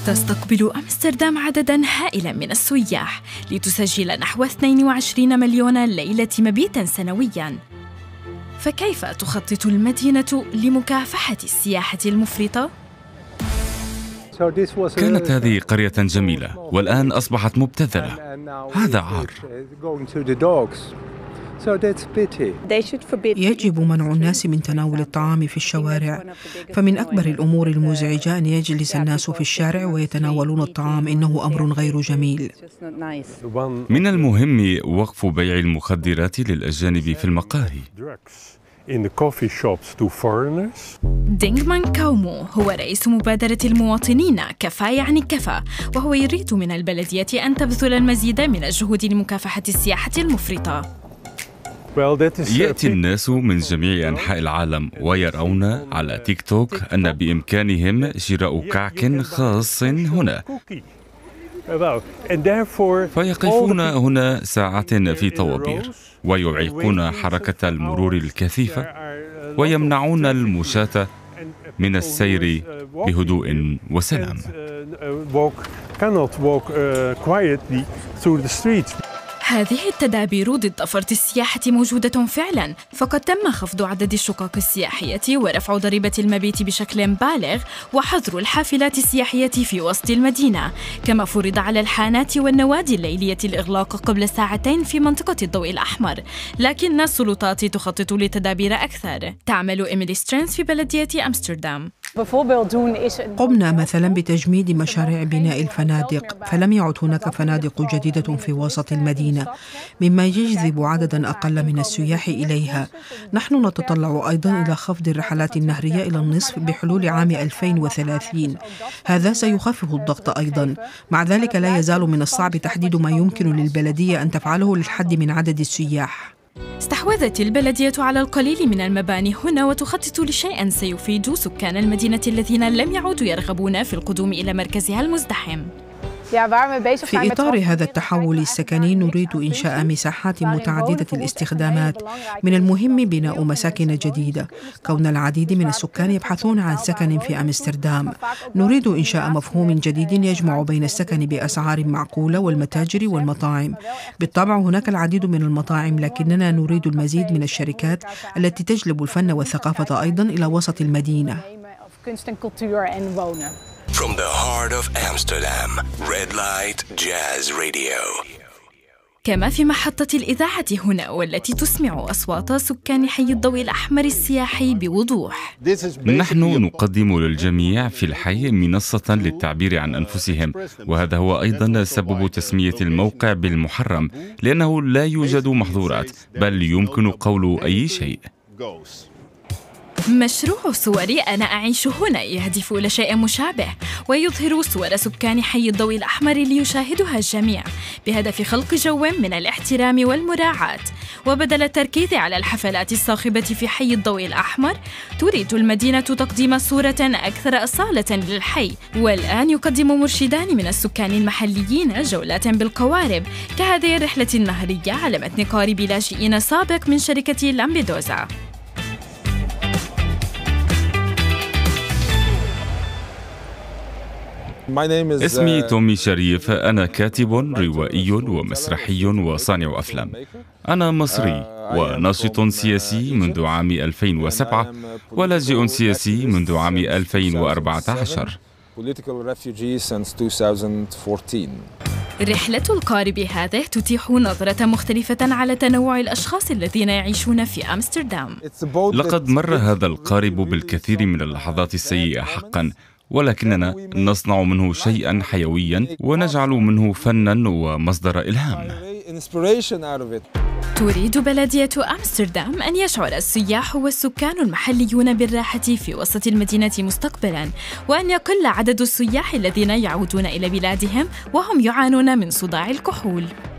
تستقبل أمستردام عدداً هائلاً من السياح لتسجل نحو 22 مليون ليلة مبيت سنوياً. فكيف تخطط المدينة لمكافحة السياحة المفرطة؟ كانت هذه قرية جميلة والآن أصبحت مبتذلة. هذا عار. يجب منع الناس من تناول الطعام في الشوارع، فمن أكبر الأمور المزعجة أن يجلس الناس في الشارع ويتناولون الطعام. إنه أمر غير جميل. من المهم وقف بيع المخدرات للأجانب في المقاهي. دينغمان كاومو هو رئيس مبادرة المواطنين كفى يعني كفى، وهو يريد من البلدية أن تبذل المزيد من الجهود لمكافحة السياحة المفرطة. يأتي الناس من جميع أنحاء العالم ويرون على تيك توك أن بإمكانهم شراء كعك خاص هنا، فيقفون هنا ساعات في طوابير ويعيقون حركة المرور الكثيفة ويمنعون المشاة من السير بهدوء وسلام. هذه التدابير ضد فرط السياحة موجودة فعلاً، فقد تم خفض عدد الشقق السياحية ورفع ضريبة المبيت بشكل بالغ وحظر الحافلات السياحية في وسط المدينة، كما فرض على الحانات والنوادي الليلية الإغلاق قبل ساعتين في منطقة الضوء الأحمر، لكن السلطات تخطط لتدابير أكثر. تعمل إيميلي سترينز في بلدية أمستردام. قمنا مثلا بتجميد مشاريع بناء الفنادق، فلم يعد هناك فنادق جديدة في وسط المدينة، مما يجذب عددا أقل من السياح إليها. نحن نتطلع أيضا إلى خفض الرحلات النهرية إلى النصف بحلول عام 2030. هذا سيخفف الضغط أيضا. مع ذلك لا يزال من الصعب تحديد ما يمكن للبلدية أن تفعله للحد من عدد السياح. استحوذت البلدية على القليل من المباني هنا وتخطط لشيء سيفيد سكان المدينة الذين لم يعودوا يرغبون في القدوم إلى مركزها المزدحم. في إطار هذا التحول السكني نريد إنشاء مساحات متعددة الاستخدامات. من المهم بناء مساكن جديدة، كون العديد من السكان يبحثون عن سكن في أمستردام. نريد إنشاء مفهوم جديد يجمع بين السكن بأسعار معقولة والمتاجر والمطاعم. بالطبع هناك العديد من المطاعم، لكننا نريد المزيد من الشركات التي تجلب الفن والثقافة أيضا إلى وسط المدينة. From the heart of Amsterdam, Red Light Jazz Radio. كما في محطة الإذاعة هنا، والتي تسمع أصوات سكان حي الضوء الأحمر السياحي بوضوح. نحن نقدم للجميع في الحي منصة للتعبير عن أنفسهم، وهذا هو أيضا سبب تسمية الموقع بالمحرم، لأنه لا يوجد محظورات، بل يمكن قول أي شيء. مشروع صوري أنا أعيش هنا يهدف إلى شيء مشابه، ويظهر صور سكان حي الضوء الأحمر ليشاهدها الجميع بهدف خلق جو من الاحترام والمراعاة. وبدل التركيز على الحفلات الصاخبة في حي الضوء الأحمر، تريد المدينة تقديم صورة أكثر أصالة للحي. والآن يقدم مرشدان من السكان المحليين جولات بالقوارب كهذه الرحلة النهرية على متن قارب لاجئين سابق من شركة لامبيدوزا. اسمي تومي شريف، أنا كاتب روائي ومسرحي وصانع أفلام. أنا مصري وناشط سياسي منذ عام 2007 ولاجئ سياسي منذ عام 2014. رحلة القارب هذه تتيح نظرة مختلفة على تنوع الأشخاص الذين يعيشون في أمستردام. لقد مر هذا القارب بالكثير من اللحظات السيئة حقاً، ولكننا نصنع منه شيئاً حيوياً ونجعل منه فناً ومصدر إلهام. تريد بلدية أمستردام أن يشعر السياح والسكان المحليون بالراحة في وسط المدينة مستقبلاً، وأن يقل عدد السياح الذين يعودون إلى بلادهم وهم يعانون من صداع الكحول.